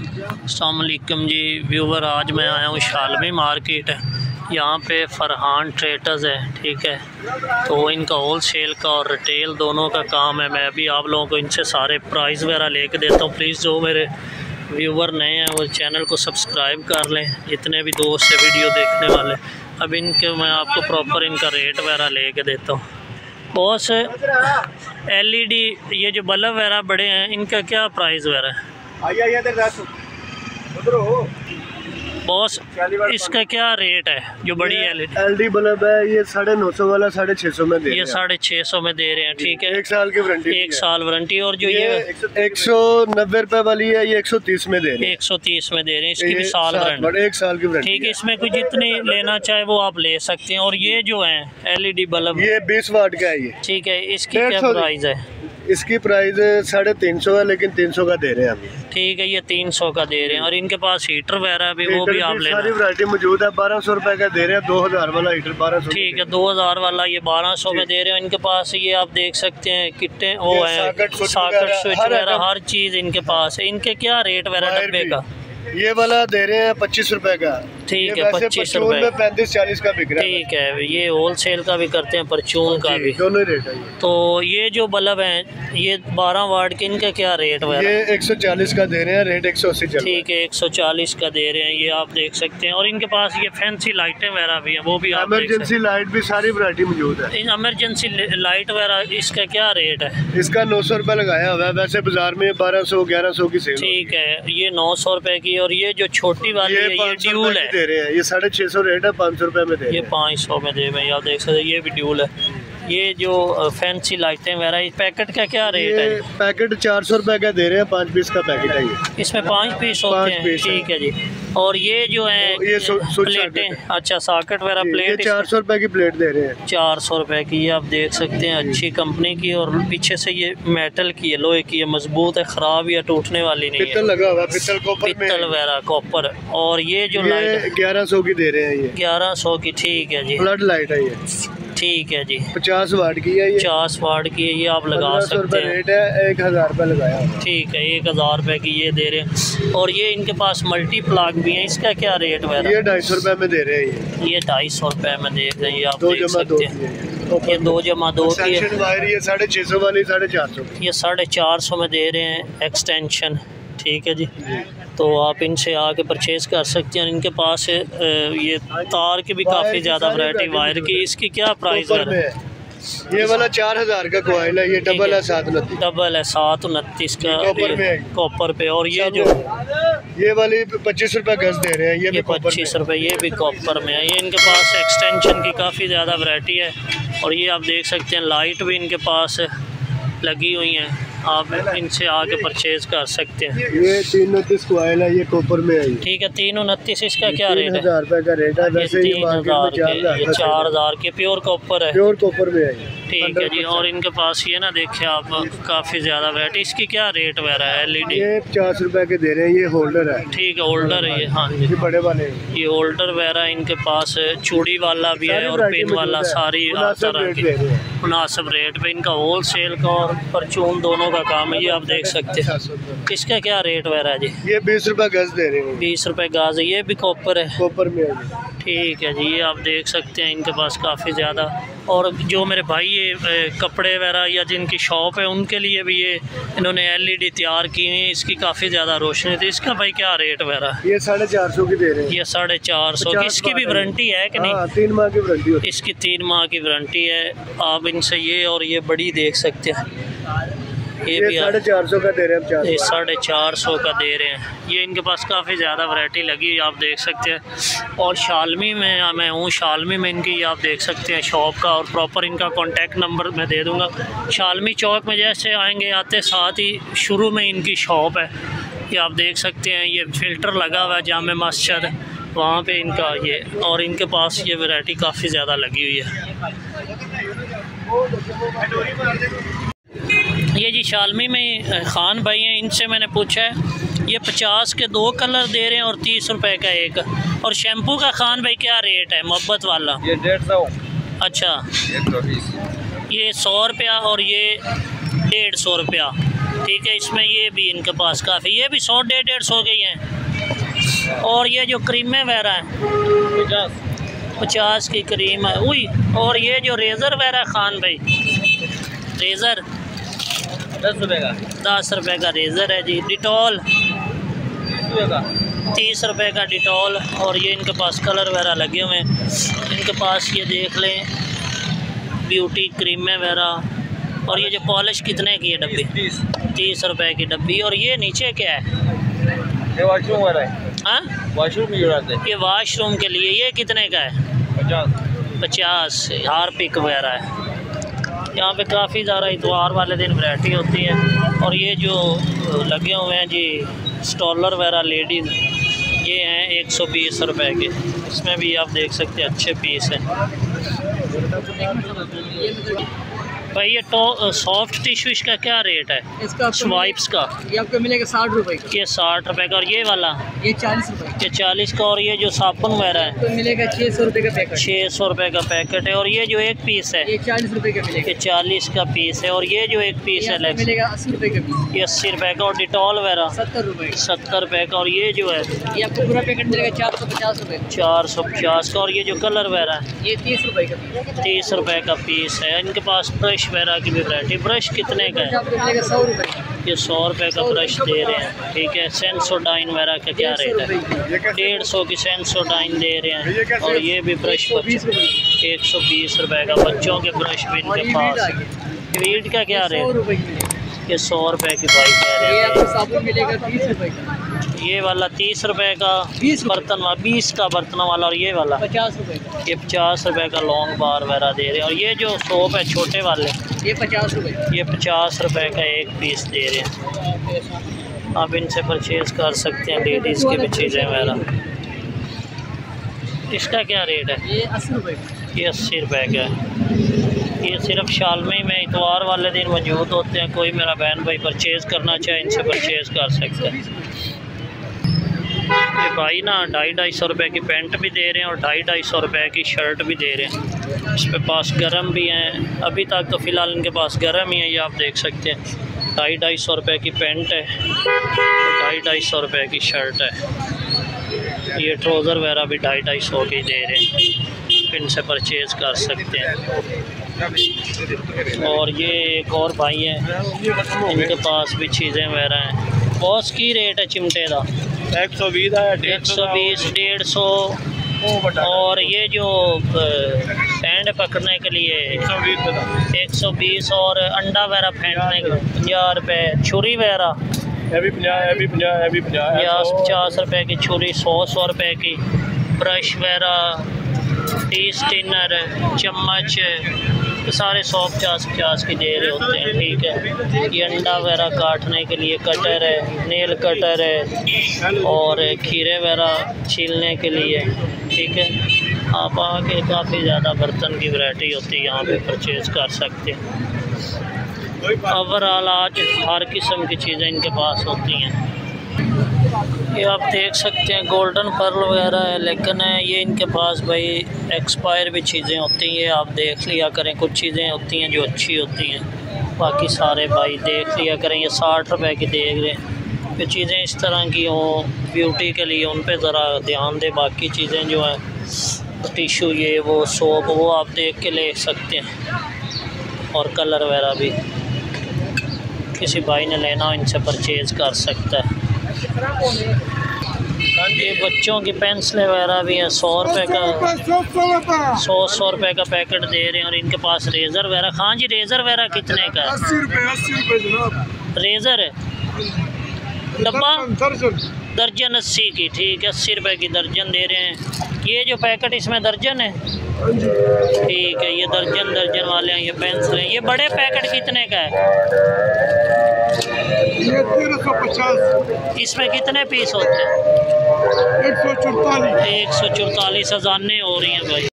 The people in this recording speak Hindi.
अस्सलाम वालेकुम जी व्यूवर, आज मैं आया हूँ शालमी मार्केट। यहाँ पे फरहान ट्रेडर्स है, ठीक है। तो इनका होल सेल का और रिटेल दोनों का काम है। मैं भी आप लोगों को इनसे सारे प्राइस वगैरह लेके देता हूँ। प्लीज़ जो मेरे व्यूवर नए हैं वो चैनल को सब्सक्राइब कर लें, जितने भी दोस्त है वीडियो देखने वाले। अब इनके मैं आपको प्रॉपर इनका रेट वगैरह लेके देता हूँ। बहुत से LED ये जो बल्ब वगैरह बड़े हैं, इनका क्या प्राइस वगैरह है? बॉस इसका क्या रेट है? जो बड़ी LED बल्ब है ये 950 वाला 650 में दे रहे हैं। ये 650 में दे रहे हैं, ठीक है। 1 साल की वारंटी, 1 साल वारंटी। और जो ये 190 रुपए वाली है ये 130 में दे रहे हैं। 130 में दे रहे हैं, इसकी भी साल वारंटी, 1 साल की वारंटी, ठीक है। इसमें कोई जितनी लेना चाहे वो आप ले सकते हैं। और ये जो है LED बल्ब ये 20 वाट का है ये, ठीक है। इसकी क्या प्राइस है? इसकी प्राइस 350 है, लेकिन 300 का दे रहे हैं हम, ठीक है। ये 300 का दे रहे हैं। और इनके पास हीटर वगैरह भी वो भी आप ले, सारी वैरायटी मौजूद है। 1200 रुपए का दे रहे हैं। 2000 वाला हीटर 1200, ठीक है। 2000 वाला ये 1200 में दे रहे हैं। इनके पास ये आप देख सकते हैं कितने वो है, सॉकेट स्विच वगैरह हर चीज़ इनके पास है। इनके क्या रेट वगैरह डब्बे का? ये वाला दे रहे हैं 25 रुपए का, ठीक है। 25 रुपए में 35-40 का बिक रहा है, ठीक है। ये होल सेल का भी करते हैं, परचून का भी, दोनों रेट है। तो ये जो बल्ब हैं ये 12 वाट के, इनका क्या रेट है? ये 140 का दे रहे हैं, रेट 180 चल रहा है, ठीक है। 140 का दे रहे हैं, ये आप देख सकते हैं। और इनके पास ये फैंसी लाइटें वगैरह भी हैं, वो भी आप इमरजेंसी लाइट भी सारी वैरायटी मौजूद है। इन इमरजेंसी लाइट वगैरह इसका क्या रेट है? इसका 900 रुपए लगाया हुआ है, वैसे बाजार में 1200-1100 की सेल, ठीक है। ये 900 रुपए की। और ये जो छोटी वाली है ये ड्यूल है, दे रहे हैं। ये 650 रेट है, 500 रुपए में दे रहे हैं। ये 500 में दे रहे हैं, आप देख सकते हैं। ये भी ड्यूल है। ये जो फैंसी लाइटें वगैरह, इस पैकेट का क्या रेट है? पैकेट 400 रुपए का दे रहे हैं, 5 पीस का पैकेट है ये। इसमें 5 पीस होते हैं, ठीक है जी। और ये जो है ये प्लेटें, अच्छा सॉकेट वगैरह प्लेट, 400 रुपए की प्लेट दे रहे हैं। 400 रुपए की, ये आप देख सकते हैं। अच्छी कंपनी की, और पीछे से ये मेटल की है, लोहे की है, मजबूत है, ख़राब या टूटने वाली नहीं है। पित्तल लगा हुआ, पित्तल वगैरह कॉपर। और ये जो लाइट 1100 की दे रहे हैं, ये 1100 की, ठीक है जी। फ्लड लाइट है ये, ठीक है जी। 50 वाट की है ये, 50 वाट की है, ये आप लगा सकते हैं। रेट है 1000 रुपए लगाया, ठीक है। 1000 रुपए की ये दे रहे हैं। और ये इनके पास मल्टी प्लाग भी है, इसका क्या रेट है? ये 250 रुपए में दे रहे हैं। ये 250 रुपए में दे रहे हैं, ये आप देख सकते हैं। ये 2x2 की है। ये 650 वाली 450, ये 450 में दे रहे हैं एक्सटेंशन, ठीक है जी। तो आप इनसे आके परचेज़ कर सकते हैं। इनके पास ये तार की भी काफ़ी ज़्यादा वैरायटी, वायर की। इसकी क्या प्राइस है? ये वाला 4000 का कॉइल है, ये डबल है 729, डबल है 729 का कॉपर पे। और ये जो ये वाली 25 रुपए गज दे रहे हैं, ये भी 25 रुपए, ये भी कॉपर में है। ये इनके पास एक्सटेंशन की काफ़ी ज़्यादा वैरायटी है। और ये आप देख सकते हैं लाइट भी इनके पास लगी हुई हैं, आप इनसे आके परचेज कर सकते हैं। ये 329 कॉइल है, ये कॉपर में है, ठीक है। 329 इसका क्या रेट है? 3000 रुपए का रेट है, वैसे ये 4000 के प्योर कॉपर है, प्योर कॉपर में है, ठीक है जी। और इनके पास ये ना देखिए आप काफ़ी ज़्यादा वैरायटी। इसकी क्या रेट वगैरह है? LED ये 50 रुपए के दे रहे हैं, ये होल्डर है, ठीक है। होल्डर है ये, हाँ जी, बड़े वाले। ये होल्डर वगैरह इनके पास चूड़ी वाला भी है और पिन वाला, सारी तरह की मुनासिब रेट पे। इनका होल सेल का और परचून दोनों का काम है, ये आप देख सकते हैं। इसका क्या रेट वगैरह है जी? ये 20 रुपए गज दे रहे हैं, 20 रुपए गज है। ये भी कॉपर है, कॉपर में है, ठीक है जी। ये आप देख सकते हैं इनके पास काफ़ी ज़्यादा। और जो मेरे भाई ये कपड़े वगैरह या जिनकी शॉप है उनके लिए भी ये इन्होंने LED तैयार की हुई है, इसकी काफ़ी ज़्यादा रोशनी थी। इसका भाई क्या रेट वगैरह? ये 450 की दे रहे हैं, ये 450 की। इसकी भी वारंटी है कि नहीं? 3 माह की वारंटी होती है। इसकी 3 माह की वारंटी है। आप इनसे ये और ये बड़ी देख सकते हैं, ये भी 450 का दे रहे हैं, 450 का दे रहे हैं। ये इनके पास काफ़ी ज़्यादा वैरायटी लगी, आप देख सकते हैं। और शालमी में मैं हूँ, शालमी में इनकी आप देख सकते हैं शॉप का, और प्रॉपर इनका कॉन्टैक्ट नंबर मैं दे दूँगा। शालमी चौक में जैसे आएंगे आते साथ ही शुरू में इनकी शॉप है, ये आप देख सकते हैं। ये फ़िल्टर लगा हुआ है जामे मस्जिद, वहाँ पे इनका ये, और इनके पास ये वैरायटी काफ़ी ज़्यादा लगी हुई है। ये जी शालमी में ख़ान भाई हैं, इनसे मैंने पूछा है, ये 50 के 2 कलर दे रहे हैं और 30 रुपए का एक। और शैम्पू का ख़ान भाई क्या रेट है मोहब्बत वाला? ये 150। अच्छा, 120। ये 100 रुपया और ये 150 रुपया। ठीक है। इसमें ये भी इनके पास काफ़ी, ये भी 100-150 के ही हैं। और ये जो क्रीमें वगैरह हैं 50 की क्रीम है। उई, और ये जो रेज़र वगैरह खान भाई, रेज़र 10 रुपये का, 10 रुपये का रेज़र है जी। डिटॉल 30 रुपये का डिटॉल। और ये इनके पास कलर वगैरह लगे हुए हैं। इनके पास ये देख लें ब्यूटी क्रीमें वगैरह। और ये जो पॉलिश कितने की है डब्बी? 30 रुपये की डब्बी। और ये नीचे क्या है? ये वॉशरूम वाला है। हाँ, वॉशरूम की जरूरत है। ये वॉशरूम के लिए। ये कितने का है? 50। हार्पिक वगैरह है। यहाँ पे काफ़ी ज़्यादा इतवार वाले दिन वैरायटी होती है। और ये जो लगे हुए हैं जी स्टॉलर वगैरह लेडीज़, ये हैं 120 रुपये के। इसमें भी आप देख सकते हैं अच्छे पीस हैं भाई। ये तो सॉफ्ट टिश्यू का क्या रेट है? इसका स्वाइप्स का ये आपको मिलेगा 60 रुपये का। ये 60 रुपये का। और ये वाला ये 40 रुपये। ये 40 का। और ये जो साबुन वगैरह है तो मिलेगा 600 रुपये का पैकेट। 600 रुपये का पैकेट है। और ये जो एक पीस है ये 40 रुपये का मिलेगा। ये 40 का पीस है। और ये जो एक पीस है लेक्स, मिलेगा 80 रुपये का पीस। ये 80 रुपये का। और डिटॉल वगैरह 70 रुपये। 70 रुपये का। और ये जो है ये आपको पूरा पैकेट मिलेगा 450 रुपये। 450 का। और ये जो कलर वगैरह है ये 30 रुपये का पीस। 30 रुपये का पीस है। इनके पास ब्रश वगैरह की भी वैरायटी। ब्रश कितने का है? आपको मिलेगा 100 रुपये का। ये 100 रुपये का ब्रश दे रहे हैं। ठीक है। सेंसोडाइन वगैरह का क्या रेट है? 150 की सेंसोडाइन दे रहे हैं। और ये भी ब्रश 120 रुपये का। बच्चों के ब्रश भी इनके पास है। वीड का क्या रेट? ये 100 रुपये की बाइक कह रहे ये हैं। आपको साबुन मिलेगा 30 रुपये का। ये वाला 30 रुपये का 20 बर्तन वाला, 20 का बर्तनों वाला। और ये वाला 50 रुपये का। ये 50 रुपये का लॉन्ग बार वगैरह दे रहे हैं। और ये जो सोप है छोटे वाले, ये 50 रुपये। ये 50 रुपये का एक पीस दे रहे हैं। आप इनसे परचेज़ कर सकते हैं लेडीज़ की भी चीज़ें वगैरह। इसका क्या रेट है? ये 80 रुपये का। ये 80 रुपये का है। ये सिर्फ शालमी में इतवार वाले दिन मौजूद होते हैं। कोई मेरा बहन भाई परचेज़ करना चाहे इनसे परचेज़ कर सकते हैं। ये भाई ना 250-250 रुपये की पेंट भी दे रहे हैं और 250-250 रुपये की शर्ट भी दे रहे हैं। इस पे पास गरम भी हैं। अभी तक तो फ़िलहाल इनके पास गरम ही है। ये आप देख सकते हैं 250-250 रुपये की पेंट है और 250-250 रुपये की शर्ट है। ये ट्राउज़र वगैरह भी 250-250 के दे रहे हैं। इनसे परचेज़ कर सकते हैं। और ये एक और भाई हैं, इनके पास भी चीज़ें वगैरह हैं। बॉस की रेट है चिमटे का? 120 है, 120, 150। और ये जो सैंड पकड़ने के लिए 120। और अंडा वगैरह फेंटने के 50 रुपये। छुरी वगैरह ये भी 50 50 रुपये की छुरी। 100 रुपये की ब्रश वगैरह, टी स्टिनर, चम्मच, ये सारे 150 की दे रहे होते हैं। ठीक है। ये अंडा वगैरह काटने के लिए कटर है, नेल कटर है और खीरे वगैरह छीलने के लिए। ठीक है। आप आके काफ़ी ज़्यादा बर्तन की वैरायटी होती है, यहाँ पे परचेज़ कर सकते हैं। ओवरऑल आज हर किस्म की चीज़ें इनके पास होती हैं। ये आप देख सकते हैं गोल्डन पर्ल वगैरह है, लेकिन ये इनके पास भाई एक्सपायर भी चीज़ें होती हैं। ये आप देख लिया करें, कुछ चीज़ें होती हैं जो अच्छी होती हैं, बाकी सारे भाई देख लिया करें। ये 60 रुपये की देख रहे हैं। ये चीज़ें इस तरह की हों ब्यूटी के लिए, उन पे ज़रा ध्यान दें। बाकी चीज़ें जो हैं टिशू, ये वो सोप, वो आप देख के ले सकते हैं। और कलर वगैरह भी किसी भाई ने लेना हो इनसे परचेज़ कर सकता है। ये बच्चों की पेंसिलें वगैरह भी हैं। 100 रुपये का 100 रुपये का पैकेट दे रहे हैं। और इनके पास रेज़र वगैरह। हाँ जी, रेज़र वगैरह कितने का है? 80 रुपये जनाब। रेज़र है डब्बा दर्जन 80 की। ठीक है, 80 रुपये की दर्जन दे रहे हैं। ये जो पैकेट इसमें दर्जन है? ठीक है, ये दर्जन वाले हैं। ये पेंसिल हैं। ये बड़े पैकेट कितने का है? ये 1350। इसमें कितने पीस होते हैं? 144। 144 अजानें हो रही हैं भाई।